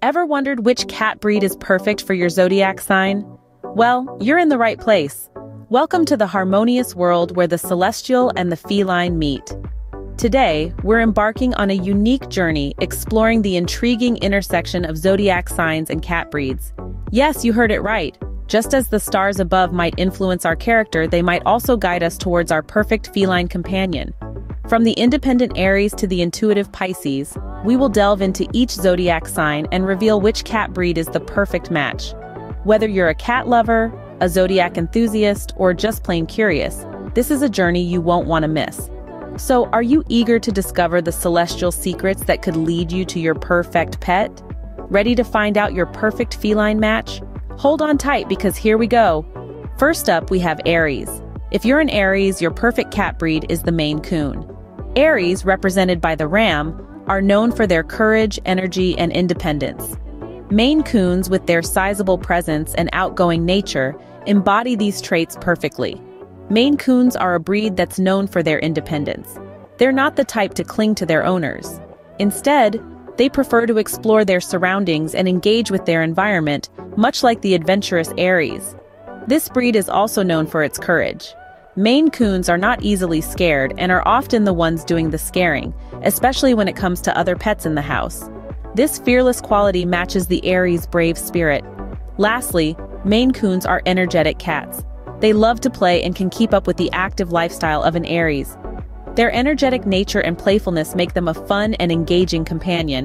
Ever wondered which cat breed is perfect for your zodiac sign? Well, you're in the right place. Welcome to the harmonious world where the celestial and the feline meet. Today, we're embarking on a unique journey exploring the intriguing intersection of zodiac signs and cat breeds. Yes, you heard it right. Just as the stars above might influence our character, they might also guide us towards our perfect feline companion. From the independent Aries to the intuitive Pisces, we will delve into each zodiac sign and reveal which cat breed is the perfect match. Whether you're a cat lover, a zodiac enthusiast, or just plain curious, this is a journey you won't want to miss. So, are you eager to discover the celestial secrets that could lead you to your perfect pet? Ready to find out your perfect feline match? Hold on tight because here we go. First up, we have Aries. If you're an Aries, your perfect cat breed is the Maine Coon. Aries, represented by the ram, are known for their courage, energy, and independence. Maine Coons, with their sizable presence and outgoing nature, embody these traits perfectly. Maine Coons are a breed that's known for their independence. They're not the type to cling to their owners. Instead, they prefer to explore their surroundings and engage with their environment, much like the adventurous Aries. This breed is also known for its courage. Maine Coons are not easily scared and are often the ones doing the scaring, especially when it comes to other pets in the house. This fearless quality matches the Aries' brave spirit. Lastly, Maine Coons are energetic cats. They love to play and can keep up with the active lifestyle of an Aries. Their energetic nature and playfulness make them a fun and engaging companion.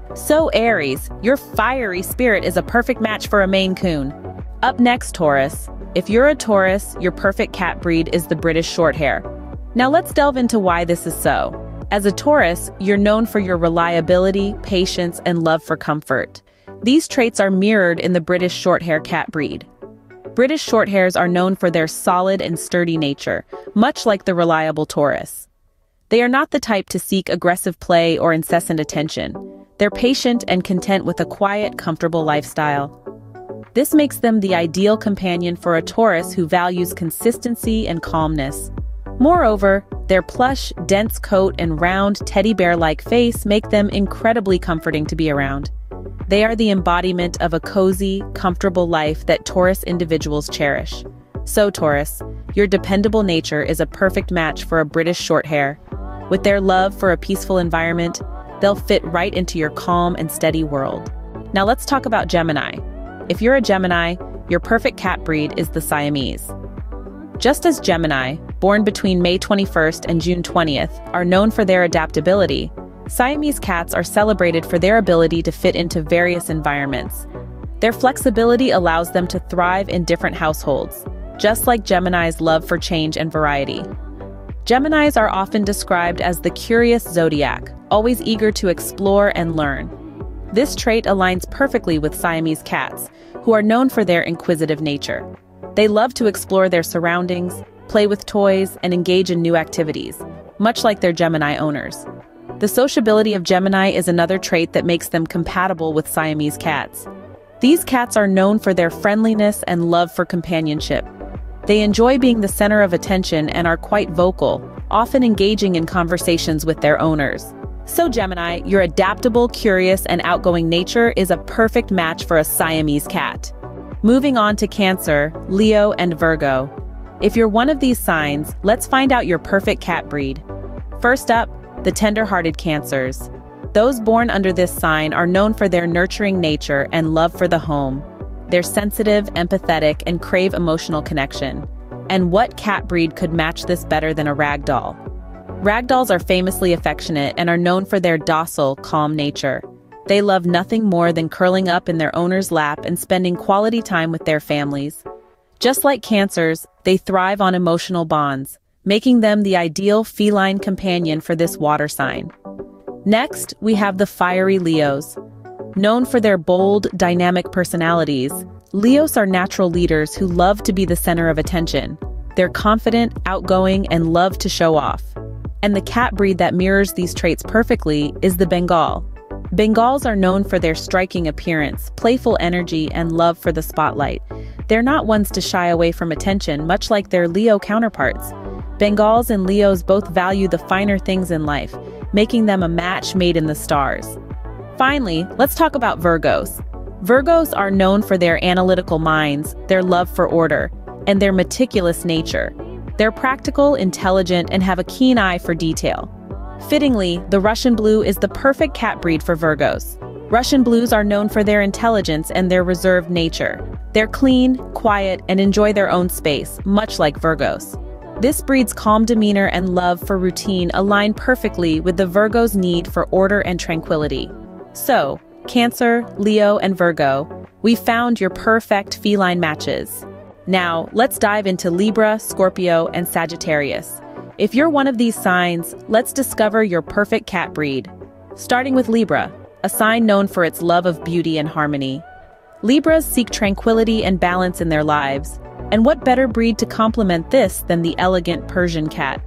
So Aries, your fiery spirit is a perfect match for a Maine Coon. Up next, Taurus. If you're a Taurus, your perfect cat breed is the British Shorthair. Now let's delve into why this is so. As a Taurus, you're known for your reliability, patience, and love for comfort. These traits are mirrored in the British Shorthair cat breed. British Shorthairs are known for their solid and sturdy nature, much like the reliable Taurus. They are not the type to seek aggressive play or incessant attention. They're patient and content with a quiet, comfortable lifestyle. This makes them the ideal companion for a Taurus who values consistency and calmness. Moreover, their plush, dense coat and round, teddy bear-like face make them incredibly comforting to be around. They are the embodiment of a cozy, comfortable life that Taurus individuals cherish. So Taurus, your dependable nature is a perfect match for a British Shorthair. With their love for a peaceful environment, they'll fit right into your calm and steady world. Now let's talk about Gemini. If you're a Gemini, your perfect cat breed is the Siamese. Just as Gemini, born between May 21st and June 20th, are known for their adaptability, Siamese cats are celebrated for their ability to fit into various environments. Their flexibility allows them to thrive in different households, just like Gemini's love for change and variety. Geminis are often described as the curious zodiac, always eager to explore and learn. This trait aligns perfectly with Siamese cats, who are known for their inquisitive nature. They love to explore their surroundings, play with toys, and engage in new activities, much like their Gemini owners. The sociability of Gemini is another trait that makes them compatible with Siamese cats. These cats are known for their friendliness and love for companionship. They enjoy being the center of attention and are quite vocal, often engaging in conversations with their owners. So Gemini, your adaptable, curious, and outgoing nature is a perfect match for a Siamese cat. Moving on to Cancer, Leo, and Virgo. If you're one of these signs, let's find out your perfect cat breed. First up, the tender-hearted Cancers. Those born under this sign are known for their nurturing nature and love for the home. They're sensitive, empathetic, and crave emotional connection. And what cat breed could match this better than a ragdoll? Ragdolls are famously affectionate and are known for their docile, calm nature. They love nothing more than curling up in their owner's lap and spending quality time with their families. Just like Cancers, they thrive on emotional bonds, making them the ideal feline companion for this water sign. Next, we have the fiery Leos. Known for their bold, dynamic personalities, Leos are natural leaders who love to be the center of attention. They're confident, outgoing, and love to show off. And the cat breed that mirrors these traits perfectly is the Bengal. Bengals are known for their striking appearance, playful energy, and love for the spotlight. They're not ones to shy away from attention, much like their Leo counterparts. Bengals and Leos both value the finer things in life, making them a match made in the stars. Finally, let's talk about Virgos. Virgos are known for their analytical minds, their love for order, and their meticulous nature. They're practical, intelligent, and have a keen eye for detail. Fittingly, the Russian Blue is the perfect cat breed for Virgos. Russian Blues are known for their intelligence and their reserved nature. They're clean, quiet, and enjoy their own space, much like Virgos. This breed's calm demeanor and love for routine align perfectly with the Virgo's need for order and tranquility. So, Cancer, Leo, and Virgo, we found your perfect feline matches. Now, let's dive into Libra, Scorpio, and Sagittarius. If you're one of these signs, let's discover your perfect cat breed. Starting with Libra, a sign known for its love of beauty and harmony. Libras seek tranquility and balance in their lives, and what better breed to complement this than the elegant Persian cat?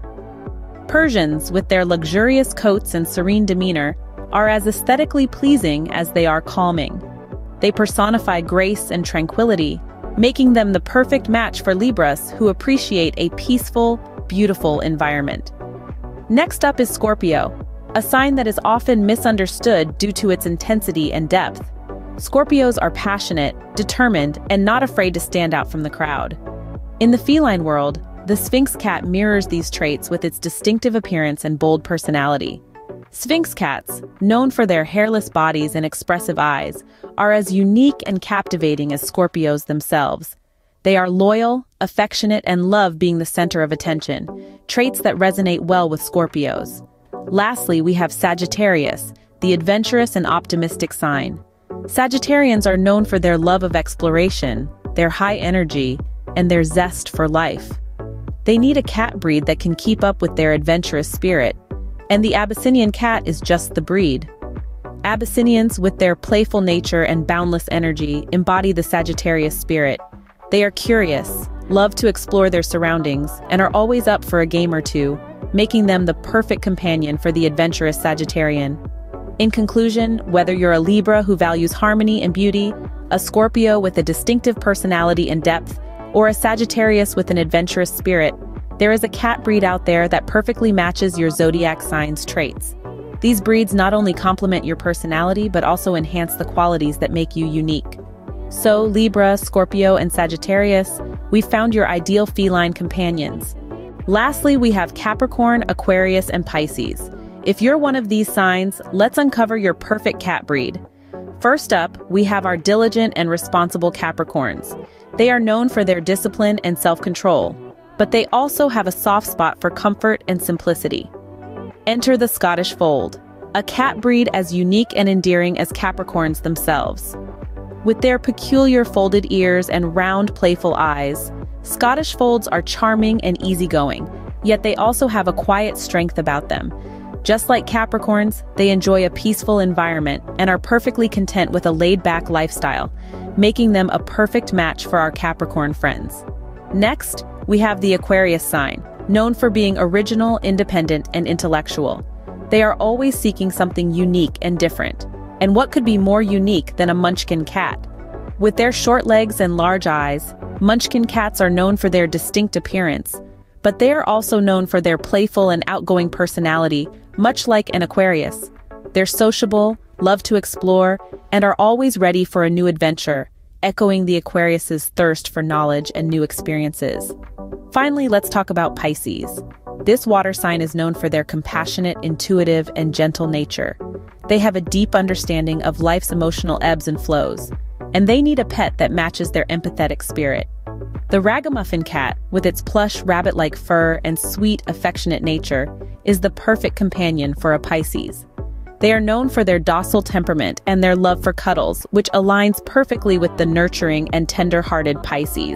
Persians, with their luxurious coats and serene demeanor, are as aesthetically pleasing as they are calming. They personify grace and tranquility, making them the perfect match for Libras who appreciate a peaceful, beautiful environment. Next up is Scorpio, a sign that is often misunderstood due to its intensity and depth. Scorpios are passionate, determined, and not afraid to stand out from the crowd. In the feline world, the Sphinx cat mirrors these traits with its distinctive appearance and bold personality. Sphinx cats, known for their hairless bodies and expressive eyes, are as unique and captivating as Scorpios themselves. They are loyal, affectionate, and love being the center of attention, traits that resonate well with Scorpios. Lastly, we have Sagittarius, the adventurous and optimistic sign. Sagittarians are known for their love of exploration, their high energy, and their zest for life. They need a cat breed that can keep up with their adventurous spirit, and the Abyssinian cat is just the breed. Abyssinians, with their playful nature and boundless energy, embody the Sagittarius spirit. They are curious, love to explore their surroundings, and are always up for a game or two, making them the perfect companion for the adventurous Sagittarian. In conclusion, whether you're a Libra who values harmony and beauty, a Scorpio with a distinctive personality and depth, or a Sagittarius with an adventurous spirit, there is a cat breed out there that perfectly matches your zodiac sign's traits. These breeds not only complement your personality but also enhance the qualities that make you unique. So, Libra, Scorpio, and Sagittarius, we've found your ideal feline companions. Lastly, we have Capricorn, Aquarius, and Pisces. If you're one of these signs, let's uncover your perfect cat breed. First up, we have our diligent and responsible Capricorns. They are known for their discipline and self-control, but they also have a soft spot for comfort and simplicity. Enter the Scottish fold, a cat breed as unique and endearing as Capricorns themselves. With their peculiar folded ears and round, playful eyes, Scottish folds are charming and easygoing, yet they also have a quiet strength about them. Just like Capricorns, they enjoy a peaceful environment and are perfectly content with a laid-back lifestyle, making them a perfect match for our Capricorn friends. Next, we have the Aquarius sign, known for being original, independent, and intellectual. They are always seeking something unique and different. And what could be more unique than a Munchkin cat? With their short legs and large eyes, Munchkin cats are known for their distinct appearance, but they are also known for their playful and outgoing personality, much like an Aquarius. They're sociable, love to explore, and are always ready for a new adventure, echoing the Aquarius's thirst for knowledge and new experiences. Finally, let's talk about Pisces. This water sign is known for their compassionate, intuitive, and gentle nature. They have a deep understanding of life's emotional ebbs and flows, and they need a pet that matches their empathetic spirit. The ragamuffin cat, with its plush rabbit-like fur and sweet, affectionate nature, is the perfect companion for a Pisces. They are known for their docile temperament and their love for cuddles, which aligns perfectly with the nurturing and tender-hearted Pisces.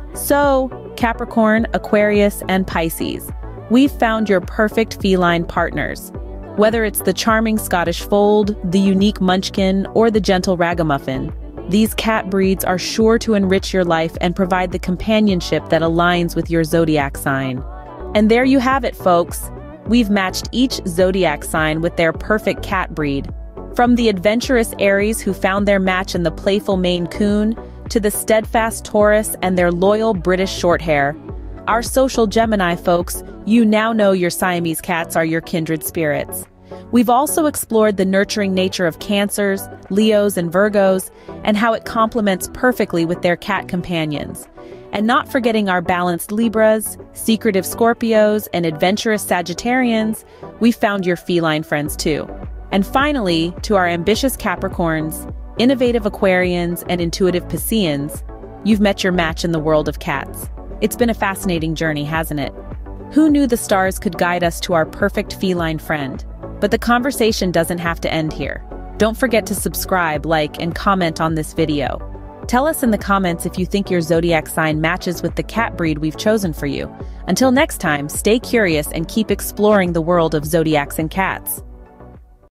So, Capricorn, Aquarius, and Pisces, we've found your perfect feline partners. Whether it's the charming Scottish fold, the unique Munchkin, or the gentle ragamuffin, these cat breeds are sure to enrich your life and provide the companionship that aligns with your zodiac sign. And there you have it, folks. We've matched each zodiac sign with their perfect cat breed. From the adventurous Aries who found their match in the playful Maine Coon, to the steadfast Taurus and their loyal British Shorthair. Our social Gemini folks, you now know your Siamese cats are your kindred spirits. We've also explored the nurturing nature of Cancers, Leos, and Virgos, and how it complements perfectly with their cat companions. And not forgetting our balanced Libras, secretive Scorpios, and adventurous Sagittarians, we found your feline friends too. And finally, to our ambitious Capricorns, innovative Aquarians, and intuitive Pisceans, you've met your match in the world of cats. It's been a fascinating journey, hasn't it? Who knew the stars could guide us to our perfect feline friend? But the conversation doesn't have to end here. Don't forget to subscribe, like, and comment on this video. Tell us in the comments if you think your zodiac sign matches with the cat breed we've chosen for you. Until next time, stay curious and keep exploring the world of zodiacs and cats.